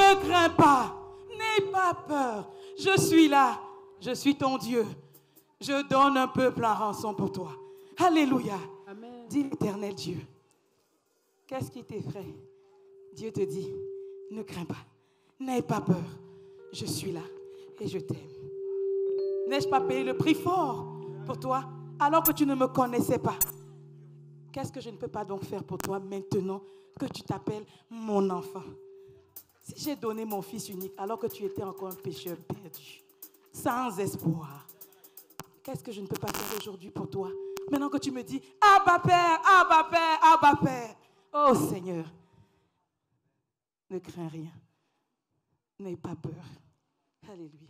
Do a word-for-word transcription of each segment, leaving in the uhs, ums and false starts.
Ne crains pas, n'aie pas peur. Je suis là, je suis ton Dieu. Je donne un peuple en rançon pour toi. Alléluia. Amen. Dis l'Éternel Dieu. Qu'est-ce qui t'effraie? Dieu te dit, ne crains pas, n'aie pas peur. Je suis là et je t'aime. N'ai-je pas payé le prix fort pour toi alors que tu ne me connaissais pas? Qu'est-ce que je ne peux pas donc faire pour toi maintenant que tu t'appelles mon enfant? Si j'ai donné mon fils unique alors que tu étais encore un pécheur perdu, sans espoir, qu'est-ce que je ne peux pas faire aujourd'hui pour toi? Maintenant que tu me dis, Abba Père, Abba Père, Abba Père. Oh Seigneur, ne crains rien, n'aie pas peur. Alléluia.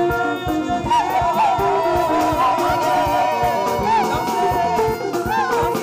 Dansez,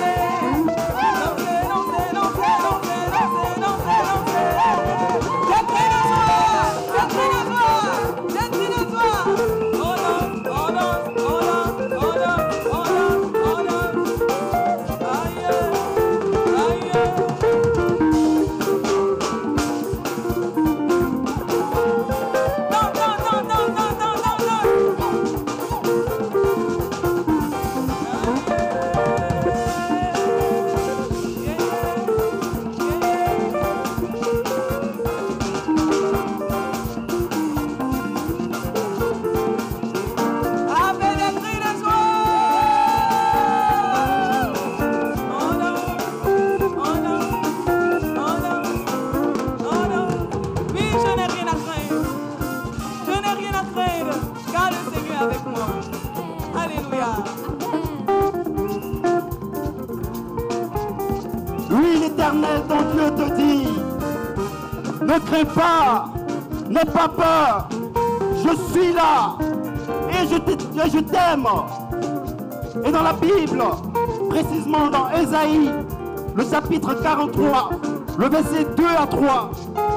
Oui, l'Éternel, ton Dieu te dit, ne crains pas, n'aie pas peur, je suis là et je t'aime. Et dans la Bible, précisément dans Ésaïe, le chapitre quarante-trois, le verset deux à trois,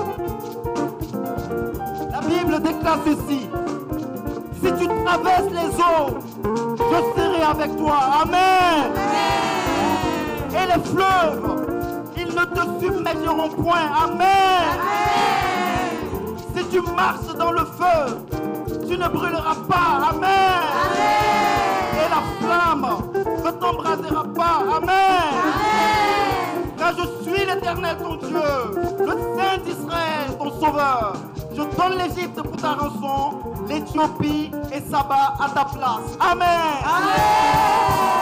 la Bible déclare ceci: si tu traverses les eaux, je serai avec toi. Amen. Amen. Et les fleuves, ils ne te submergeront point. Amen. Amen. Si tu marches dans le feu, tu ne brûleras pas. Amen. Amen. Et la flamme ne t'embrasera pas. Amen. Amen. Car je suis l'Éternel ton Dieu, le Saint d'Israël ton Sauveur. Je donne l'Égypte pour ta rançon, l'Éthiopie et Saba à ta place. Amen. Amen.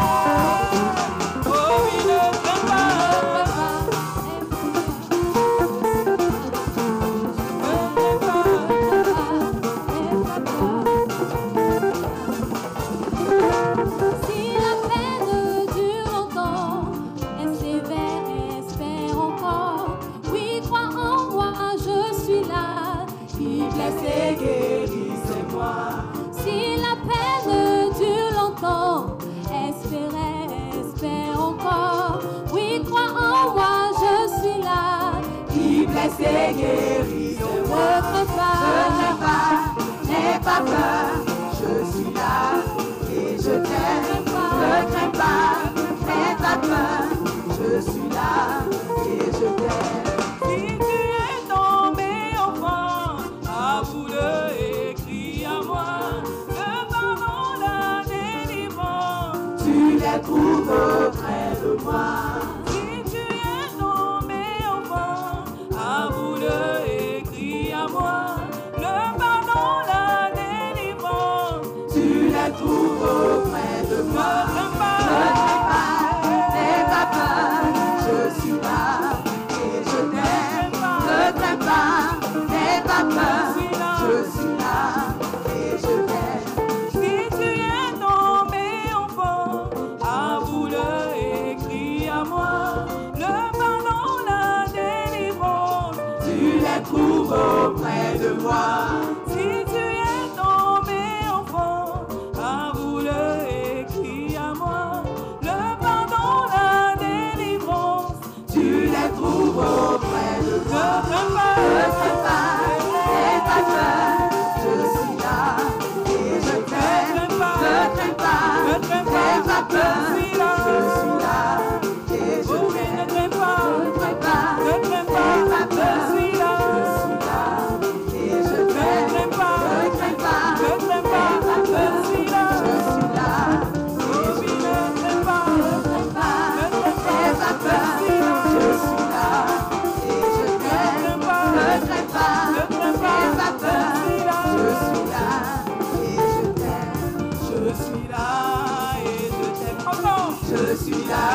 Guérissez-moi. Si la peine dure longtemps, espérez, espère encore. Oui, crois en moi, je suis là. Qui blesse et guérissez-moi. Ne crains pas, ne crains pas, n'aie pas peur. Je suis là et je t'aime. Ne crains pas, n'aie pas peur. Je suis là et je t'aime. Trouve auprès de moi. Si tu es tombé enfant, avoue-le et crie à moi. Le pardon, la délivrance, tu les trouves auprès de moi. Ne crains pas, n'aie pas peur, je suis là et je t'aime. Ne crains pas, n'aie pas peur, je suis là et je t'aime. Trouve auprès de moi. Si tu es tombé enfant, avoue-le et crie à moi. Le pardon, la délivrance, tu les trouves auprès de moi. Ne crains pas, n'aie pas peur, je suis là et je t'aime. Ne crains pas, n'aie pas peur, je suis là et je t'aime. Ne crains pas, ne crains pas, n'aie pas peur. Je suis là